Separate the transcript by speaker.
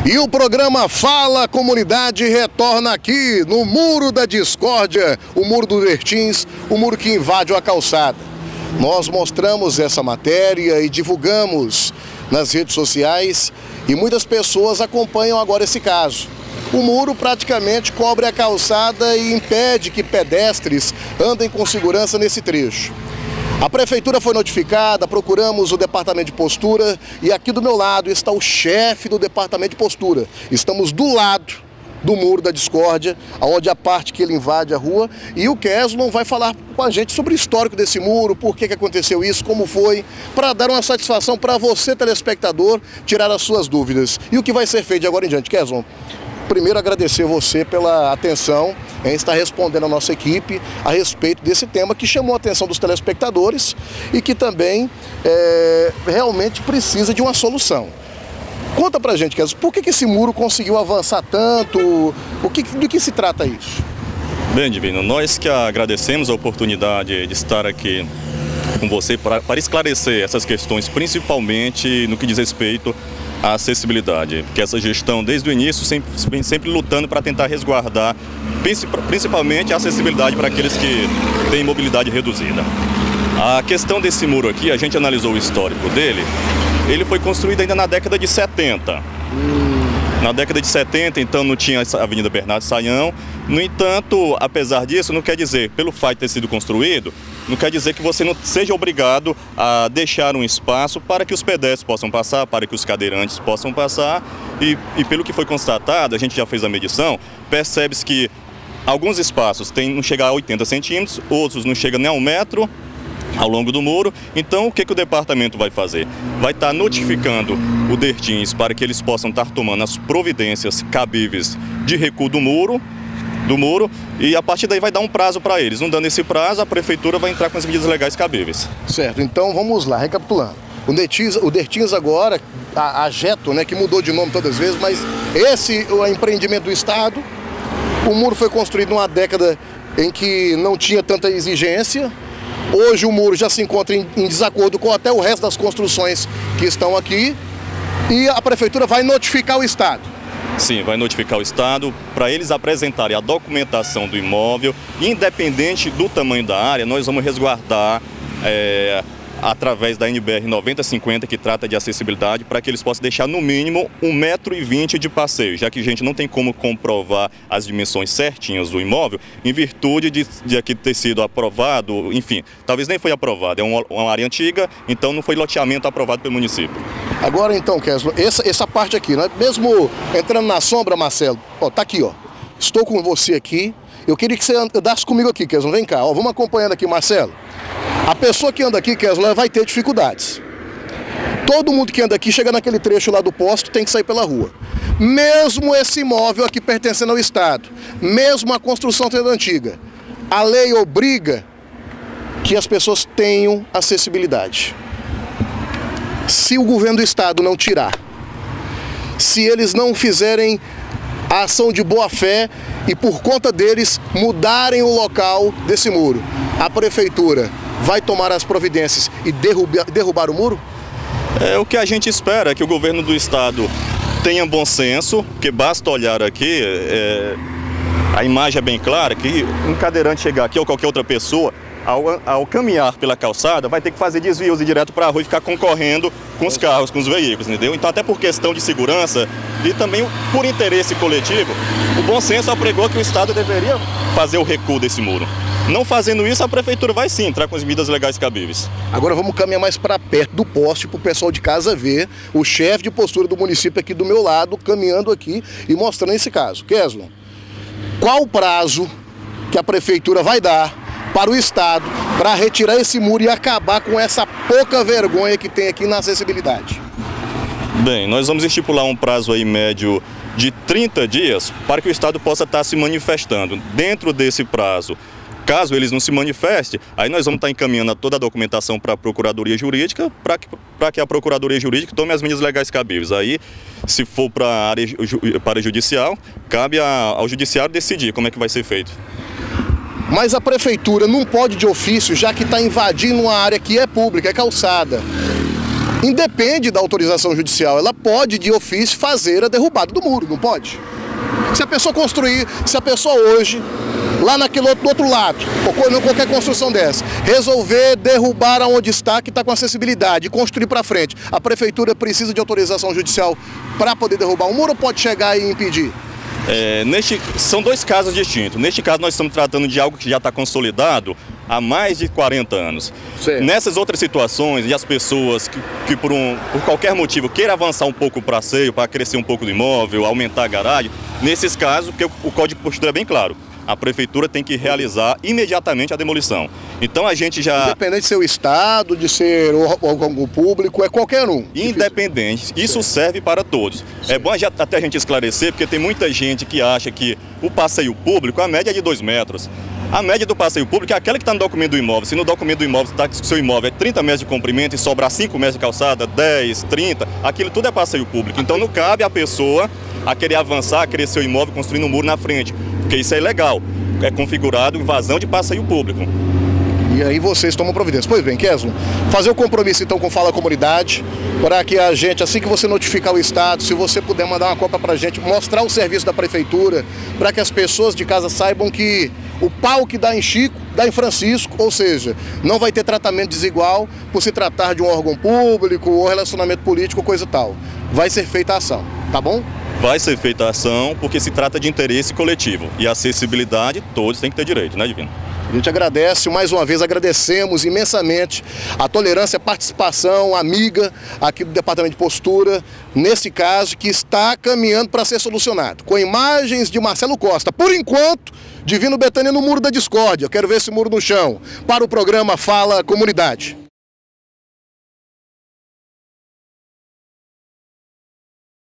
Speaker 1: E o programa Fala Comunidade retorna aqui no Muro da Discórdia, o Muro do Vertins, o muro que invade a calçada. Nós mostramos essa matéria e divulgamos nas redes sociais e muitas pessoas acompanham agora esse caso. O muro praticamente cobre a calçada e impede que pedestres andem com segurança nesse trecho. A prefeitura foi notificada, procuramos o departamento de postura e aqui do meu lado está o chefe do departamento de postura. Estamos do lado do Muro da Discórdia, onde a parte que ele invade a rua, e o Keslon vai falar com a gente sobre o histórico desse muro, por que aconteceu isso, como foi, para dar uma satisfação para você, telespectador, tirar as suas dúvidas. E o que vai ser feito de agora em diante, Keslon? Primeiro, agradecer você pela atenção em estar respondendo a nossa equipe a respeito desse tema que chamou a atenção dos telespectadores e que também realmente precisa de uma solução. Conta pra gente, Keslon, por que esse muro conseguiu avançar tanto? Do que se trata isso?
Speaker 2: Bem, Divino, nós que agradecemos a oportunidade de estar aqui com você para esclarecer essas questões, principalmente no que diz respeito à acessibilidade, porque essa gestão desde o início vem sempre lutando para tentar resguardar principalmente a acessibilidade para aqueles que têm mobilidade reduzida. A questão desse muro aqui, a gente analisou o histórico dele, ele foi construído ainda na década de 70. Na década de 70, então, não tinha a Avenida Bernardo Sayão. No entanto, apesar disso, não quer dizer, pelo fato de ter sido construído, não quer dizer que você não seja obrigado a deixar um espaço para que os pedestres possam passar, para que os cadeirantes possam passar. E pelo que foi constatado, a gente já fez a medição, percebe-se que alguns espaços não chegam a 80 centímetros, outros não chegam nem a 1 metro ao longo do muro. Então, o que o departamento vai fazer? Vai estar notificando o DERTINS para que eles possam estar tomando as providências cabíveis de recuo do muro, e a partir daí vai dar um prazo para eles. Não dando esse prazo, a prefeitura vai entrar com as medidas legais cabíveis.
Speaker 1: Certo, então vamos lá, recapitulando. O DERTINS agora, a Jeto, né, que mudou de nome todas as vezes, mas esse é o empreendimento do Estado. O muro foi construído numa década em que não tinha tanta exigência. Hoje o muro já se encontra em desacordo com até o resto das construções que estão aqui, e a prefeitura vai notificar o Estado.
Speaker 2: Sim, vai notificar o Estado para eles apresentarem a documentação do imóvel. Independente do tamanho da área, nós vamos resguardar através da NBR 9050, que trata de acessibilidade, para que eles possam deixar no mínimo 1,20 m de passeio, já que a gente não tem como comprovar as dimensões certinhas do imóvel, em virtude de aqui ter sido aprovado, enfim, talvez nem foi aprovado, é uma área antiga, então não foi loteamento aprovado pelo município.
Speaker 1: Agora então, Keslon, essa parte aqui, né? Mesmo entrando na sombra, Marcelo, ó, tá aqui, ó, estou com você aqui, eu queria que você andasse comigo aqui, Keslon, vem cá, ó, vamos acompanhando aqui, Marcelo. A pessoa que anda aqui, Keslon, vai ter dificuldades. Todo mundo que anda aqui, chega naquele trecho lá do posto, tem que sair pela rua. Mesmo esse imóvel aqui pertencendo ao Estado, mesmo a construção sendo antiga, a lei obriga que as pessoas tenham acessibilidade. Se o governo do Estado não tirar, se eles não fizerem a ação de boa fé e por conta deles mudarem o local desse muro, a prefeitura vai tomar as providências e derrubar o muro?
Speaker 2: O que a gente espera é que o governo do Estado tenha bom senso, porque basta olhar aqui, a imagem é bem clara, que um cadeirante chegar aqui ou qualquer outra pessoa, ao caminhar pela calçada, vai ter que fazer desvios e ir direto para a rua e ficar concorrendo com os carros, com os veículos, entendeu? Então, até por questão de segurança e também por interesse coletivo, o bom senso apregou que o Estado deveria fazer o recuo desse muro. Não fazendo isso, a prefeitura vai sim entrar com as medidas legais cabíveis.
Speaker 1: Agora vamos caminhar mais para perto do poste para o pessoal de casa ver o chefe de postura do município aqui do meu lado, caminhando aqui e mostrando esse caso. Keslon, qual o prazo que a prefeitura vai dar para o Estado para retirar esse muro e acabar com essa pouca vergonha que tem aqui na acessibilidade?
Speaker 2: Bem, nós vamos estipular um prazo aí médio de 30 dias para que o Estado possa estar se manifestando. Dentro desse prazo, caso eles não se manifestem, aí nós vamos estar encaminhando toda a documentação para a Procuradoria Jurídica, para que a Procuradoria Jurídica tome as medidas legais cabíveis. Aí, se for para a área judicial, cabe ao Judiciário decidir como é que vai ser feito.
Speaker 1: Mas a prefeitura não pode de ofício, já que está invadindo uma área que é pública, é calçada, independe da autorização judicial, ela pode de ofício fazer a derrubada do muro, não pode? Se a pessoa construir, se a pessoa hoje, lá naquele outro lado, ou qualquer construção dessa, resolver derrubar aonde está, que está com acessibilidade, e construir para frente, a prefeitura precisa de autorização judicial para poder derrubar o muro ou pode chegar e impedir?
Speaker 2: São dois casos distintos. Neste caso, nós estamos tratando de algo que já está consolidado há mais de 40 anos.
Speaker 1: Certo.
Speaker 2: Nessas outras situações, e as pessoas que por qualquer motivo queiram avançar um pouco o passeio, para crescer um pouco do imóvel, aumentar a garagem, nesses casos, porque o Código de Postura é bem claro, a prefeitura tem que realizar imediatamente a demolição. Então a gente já...
Speaker 1: Independente de ser o Estado, de ser órgão público, é qualquer um.
Speaker 2: Independente, isso serve para todos. Sim. É bom até a gente esclarecer, porque tem muita gente que acha que o passeio público, a média é de 2 metros. A média do passeio público é aquela que está no documento do imóvel. Se no documento do imóvel está que o seu imóvel é 30 metros de comprimento e sobrar 5 metros de calçada, 10, 30, aquilo tudo é passeio público. Então não cabe à pessoa a querer avançar, a querer seu imóvel construindo um muro na frente, porque isso é ilegal. É configurado invasão de passeio público.
Speaker 1: E aí vocês tomam providência. Pois bem, Keslo, fazer o compromisso então com Fala Comunidade, para que a gente, assim que você notificar o Estado, se você puder mandar uma cópia para a gente, mostrar o serviço da Prefeitura, para que as pessoas de casa saibam que o pau que dá em Chico, dá em Francisco, ou seja, não vai ter tratamento desigual por se tratar de um órgão público ou relacionamento político, coisa e tal. Vai ser feita a ação, tá bom?
Speaker 2: Vai ser feita a ação porque se trata de interesse coletivo e acessibilidade todos têm que ter direito, né, Divino?
Speaker 1: A gente agradece, mais uma vez agradecemos imensamente a tolerância, a participação amiga aqui do Departamento de Postura, nesse caso que está caminhando para ser solucionado. Com imagens de Marcelo Costa, por enquanto, Divino Betânia no Muro da Discórdia. Eu quero ver esse muro no chão. Para o programa Fala Comunidade.